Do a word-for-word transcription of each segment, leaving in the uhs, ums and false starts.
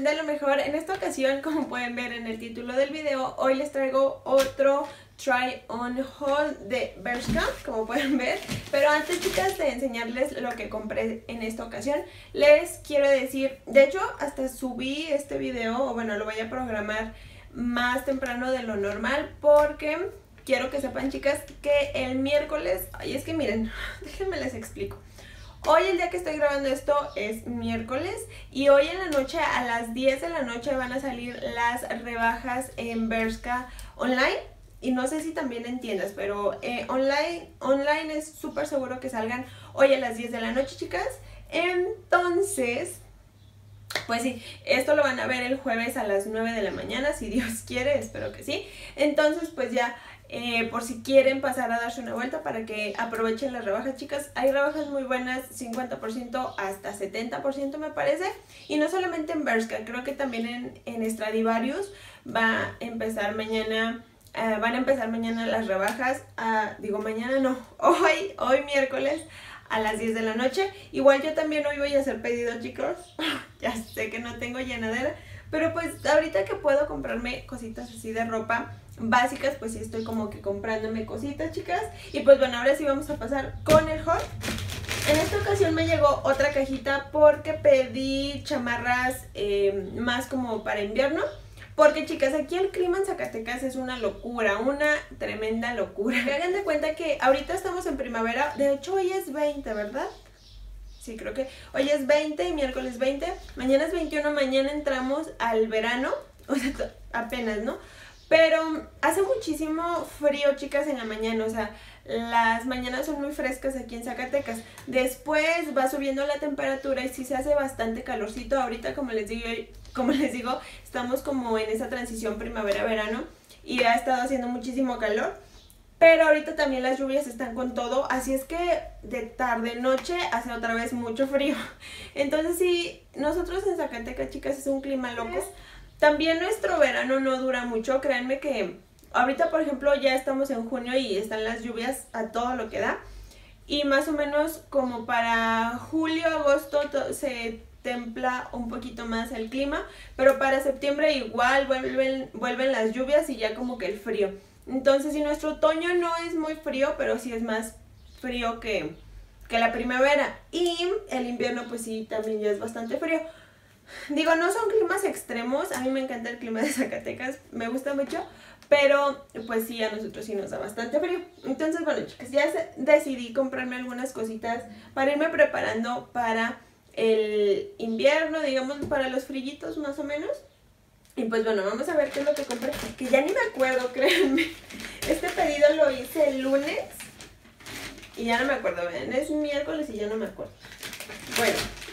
de lo mejor. En esta ocasión, como pueden ver en el título del video, hoy les traigo otro try on haul de Bershka, como pueden ver. Pero antes, chicas, de enseñarles lo que compré en esta ocasión, les quiero decir, de hecho hasta subí este video, o bueno, lo voy a programar más temprano de lo normal, porque quiero que sepan, chicas, que el miércoles, ay, es que miren, déjenme les explico. Hoy, el día que estoy grabando esto, es miércoles, y hoy en la noche, a las diez de la noche, van a salir las rebajas en Bershka online. Y no sé si también en tiendas, pero eh, online, online es súper seguro que salgan hoy a las diez de la noche, chicas. Entonces, pues sí, esto lo van a ver el jueves a las nueve de la mañana, si Dios quiere, espero que sí. Entonces, pues ya, eh, por si quieren pasar a darse una vuelta para que aprovechen las rebajas, chicas. Hay rebajas muy buenas, cincuenta por ciento hasta setenta por ciento me parece. Y no solamente en Bershka, creo que también en, en Stradivarius va a empezar mañana... Uh, van a empezar mañana las rebajas, uh, digo mañana no, hoy, hoy miércoles a las diez de la noche. Igual yo también hoy voy a hacer pedido, chicos. Ya sé que no tengo llenadera, pero pues ahorita que puedo comprarme cositas así de ropa básicas, pues sí estoy como que comprándome cositas, chicas. Y pues bueno, ahora sí vamos a pasar con el haul. En esta ocasión me llegó otra cajita porque pedí chamarras eh, más como para invierno. Porque, chicas, aquí el clima en Zacatecas es una locura, una tremenda locura. Hagan de cuenta que ahorita estamos en primavera, de hecho hoy es veinte, ¿verdad? Sí, creo que hoy es veinte, miércoles veinte, mañana es veintiuno, mañana entramos al verano, o sea, apenas, ¿no? Pero hace muchísimo frío, chicas, en la mañana, o sea, las mañanas son muy frescas aquí en Zacatecas. Después va subiendo la temperatura y sí se hace bastante calorcito. Ahorita, como les digo, como les digo, estamos como en esa transición primavera-verano y ha estado haciendo muchísimo calor. Pero ahorita también las lluvias están con todo, así es que de tarde-noche hace otra vez mucho frío. Entonces sí, nosotros en Zacatecas, chicas, es un clima loco. También nuestro verano no dura mucho, créanme que ahorita, por ejemplo, ya estamos en junio y están las lluvias a todo lo que da. Y más o menos como para julio, agosto se templa un poquito más el clima. Pero para septiembre igual vuelven, vuelven las lluvias y ya como que el frío. Entonces, si nuestro otoño no es muy frío, pero sí es más frío que, que la primavera. Y el invierno pues sí, también ya es bastante frío. Digo, no son climas extremos, a mí me encanta el clima de Zacatecas, me gusta mucho, pero pues sí, a nosotros sí nos da bastante frío. Entonces, bueno, chicas, ya decidí comprarme algunas cositas para irme preparando para el invierno, digamos, para los frillitos más o menos. Y pues bueno, vamos a ver qué es lo que compré, que ya ni me acuerdo, créanme. Este pedido lo hice el lunes y ya no me acuerdo, vean, es miércoles y ya no me acuerdo. Bueno.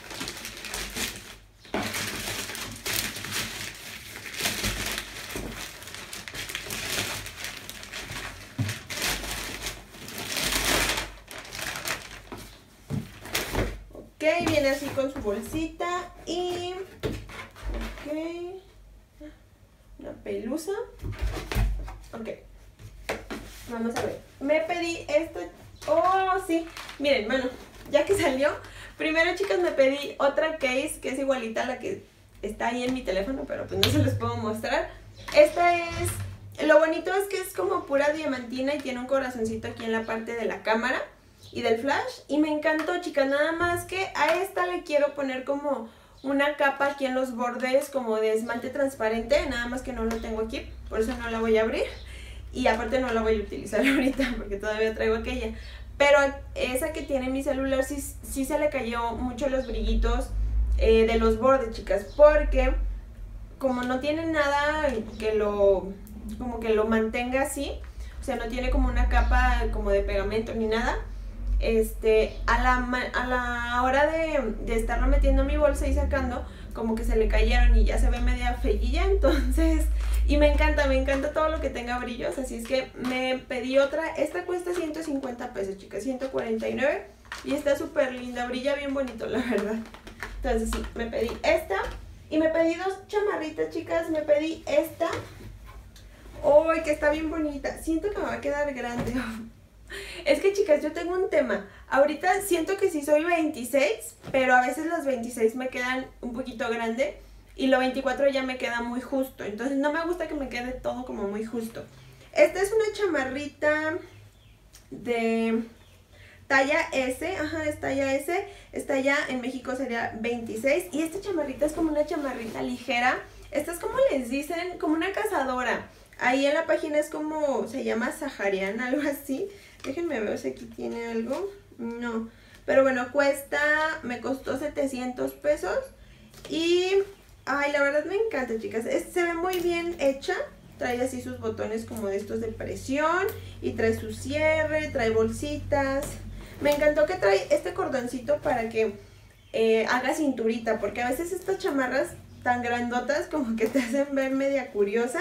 Ok, viene así con su bolsita y... ok, una pelusa. Ok, vamos a ver. Me pedí esto. Oh, sí, miren, bueno, ya que salió. Primero, chicas, me pedí otra case que es igualita a la que está ahí en mi teléfono, pero pues no se les puedo mostrar. Esta es... Lo bonito es que es como pura diamantina y tiene un corazoncito aquí en la parte de la cámara y del flash, y me encantó, chicas. Nada más que a esta le quiero poner como una capa aquí en los bordes como de esmalte transparente, nada más que no lo tengo aquí, por eso no la voy a abrir, y aparte no la voy a utilizar ahorita porque todavía traigo aquella. Pero esa que tiene mi celular sí, sí se le cayó mucho los brillitos eh, de los bordes, chicas, porque como no tiene nada que lo, como que lo mantenga así, o sea, no tiene como una capa como de pegamento ni nada. Este, a la, a la hora de, de estarlo metiendo en mi bolsa y sacando, como que se le cayeron y ya se ve media feillilla, entonces, y me encanta, me encanta todo lo que tenga brillos, así es que me pedí otra. Esta cuesta ciento cincuenta pesos, chicas, ciento cuarenta y nueve, y está súper linda, brilla bien bonito, la verdad. Entonces sí, me pedí esta, y me pedí dos chamarritas, chicas, me pedí esta, ¡ay, que está bien bonita! Siento que me va a quedar grande. Es que, chicas, yo tengo un tema. Ahorita siento que sí soy veintiséis, pero a veces los veintiséis me quedan un poquito grande. y lo veinticuatro ya me queda muy justo. Entonces no me gusta que me quede todo como muy justo. Esta es una chamarrita de talla S, ajá, es talla S. Esta ya en México sería veintiséis. Y esta chamarrita es como una chamarrita ligera. Esta es como les dicen, como una cazadora. Ahí en la página es como, se llama sahariana, algo así. Déjenme ver si aquí tiene algo. No, pero bueno, cuesta, me costó setecientos pesos. Y, ay, la verdad me encanta, chicas. Es, se ve muy bien hecha. Trae así sus botones como de estos de presión. Y trae su cierre, trae bolsitas. Me encantó que trae este cordoncito para que eh, haga cinturita. Porque a veces estas chamarras tan grandotas como que te hacen ver media curiosa.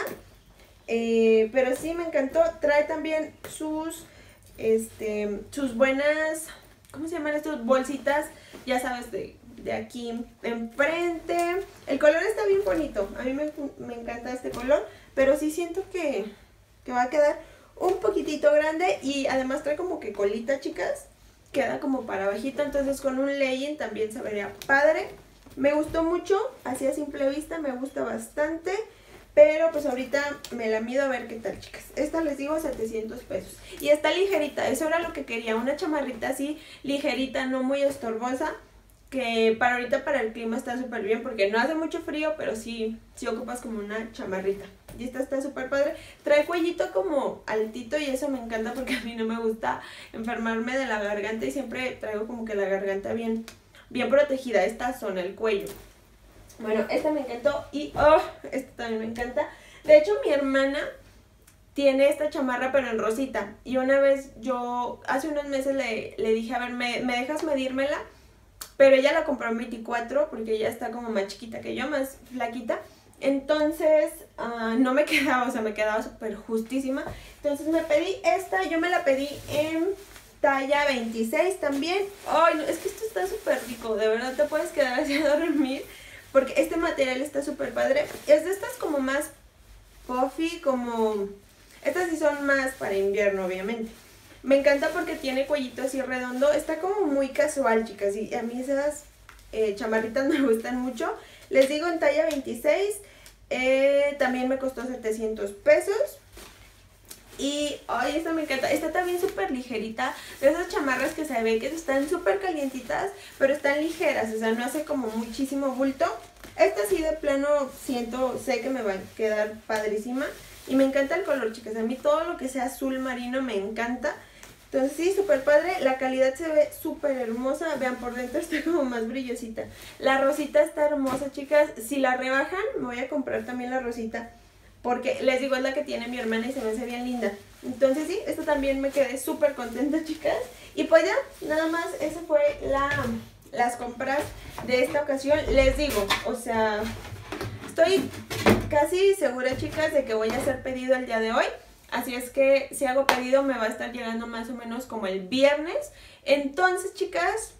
Eh, pero sí, me encantó. Trae también sus, este, sus buenas, ¿cómo se llaman estos? Bolsitas, ya sabes, de, de aquí enfrente. El color está bien bonito. A mí me, me encanta este color. Pero sí siento que, que va a quedar un poquitito grande. Y además trae como que colita, chicas. Queda como para bajito. Entonces con un legging también se vería padre. Me gustó mucho. Así a simple vista me gusta bastante. Pero pues ahorita me la mido a ver qué tal, chicas. Esta les digo setecientos pesos. Y está ligerita, eso era lo que quería. Una chamarrita así ligerita, no muy estorbosa. Que para ahorita para el clima está súper bien. Porque no hace mucho frío, pero sí, sí ocupas como una chamarrita. Y esta está súper padre. Trae cuellito como altito y eso me encanta porque a mí no me gusta enfermarme de la garganta. Y siempre traigo como que la garganta bien, bien protegida, esta zona, el cuello. Bueno, esta me encantó y oh, esta también me encanta. De hecho, mi hermana tiene esta chamarra pero en rosita. Y una vez yo, hace unos meses le, le dije, a ver, ¿me, ¿me dejas medírmela? Pero ella la compró en veinticuatro porque ella está como más chiquita que yo, más flaquita. Entonces, uh, no me quedaba, o sea, me quedaba súper justísima. Entonces me pedí esta, yo me la pedí en talla veintiséis también. Ay, no, es que esto está súper rico, de verdad te puedes quedar así a dormir. Porque este material está súper padre. Es de estas como más puffy, como... Estas sí son más para invierno, obviamente. Me encanta porque tiene cuellito así redondo. Está como muy casual, chicas. Y a mí esas eh, chamarritas me gustan mucho. Les digo en talla veintiséis. Eh, también me costó setecientos pesos. Y, ay, esta me encanta. Está también súper ligerita. De esas chamarras que se ve que están súper calientitas, pero están ligeras. O sea, no hace como muchísimo bulto. Esta sí de plano siento, sé que me va a quedar padrísima. Y me encanta el color, chicas. A mí todo lo que sea azul marino me encanta. Entonces sí, súper padre. La calidad se ve súper hermosa. Vean, por dentro está como más brillosita. La rosita está hermosa, chicas. Si la rebajan, me voy a comprar también la rosita. Porque les digo, es la que tiene mi hermana y se me hace bien linda. Entonces sí, esto también me quedé súper contenta, chicas. Y pues ya, nada más, esa fue la, las compras de esta ocasión. Les digo, o sea, estoy casi segura, chicas, de que voy a hacer pedido el día de hoy. Así es que si hago pedido me va a estar llegando más o menos como el viernes. Entonces, chicas,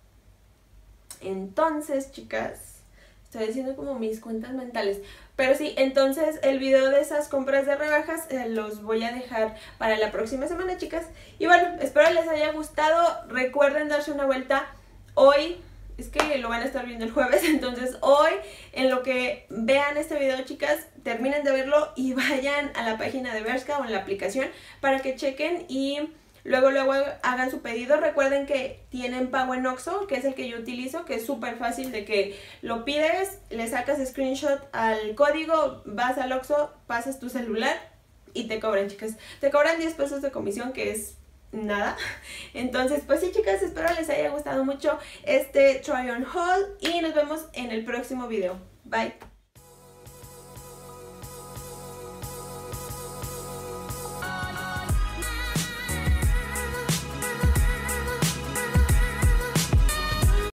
entonces, chicas, estoy haciendo como mis cuentas mentales. Pero sí, entonces el video de esas compras de rebajas eh, los voy a dejar para la próxima semana, chicas. Y bueno, espero les haya gustado. Recuerden darse una vuelta hoy. Es que lo van a estar viendo el jueves. Entonces hoy, en lo que vean este video, chicas, terminen de verlo y vayan a la página de Bershka o en la aplicación para que chequen y luego luego hagan su pedido. Recuerden que tienen pago en Oxxo, que es el que yo utilizo, que es súper fácil de que lo pides, le sacas screenshot al código, vas al Oxxo, pasas tu celular y te cobran, chicas. Te cobran diez pesos de comisión, que es nada. Entonces, pues sí, chicas, espero les haya gustado mucho este try on haul y nos vemos en el próximo video. Bye.